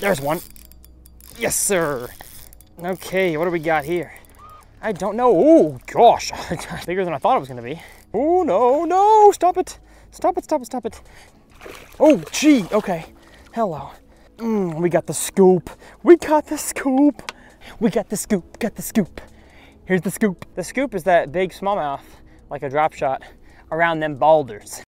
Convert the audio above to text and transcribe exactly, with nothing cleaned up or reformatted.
There's one. Yes, sir. Okay, what do we got here? I don't know. Oh, gosh. Bigger than I thought it was going to be. Oh, no, no. Stop it. Stop it, stop it, stop it. Oh, gee. Okay. Hello. Mm, we got the scoop. We got the scoop. We got the scoop. Got the scoop. Here's the scoop. The scoop is that big smallmouth, like a drop shot, around them boulders.